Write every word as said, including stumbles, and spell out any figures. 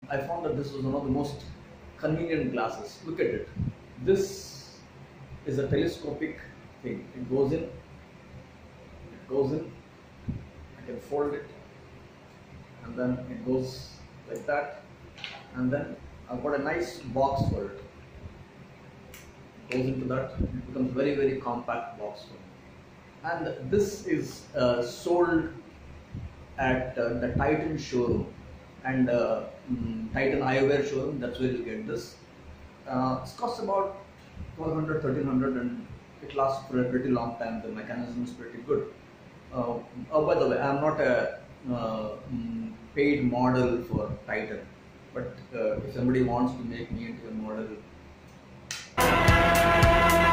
I found that this was one of the most convenient glasses. Look at it. This is a telescopic thing. It goes in, it goes in, I can fold it, and then it goes like that, and then I've got a nice box for it. It goes into that, it becomes very very compact box for me. And this is uh, sold at uh, the Titan showroom and uh, um, Titan eyewear showroom. That's where you get this. Uh, it costs about twelve hundred, thirteen hundred, and it lasts for a pretty long time. The mechanism is pretty good. Uh, oh, by the way, I'm not a uh, mm, paid model for Titan, but uh, if somebody wants to make me into a model,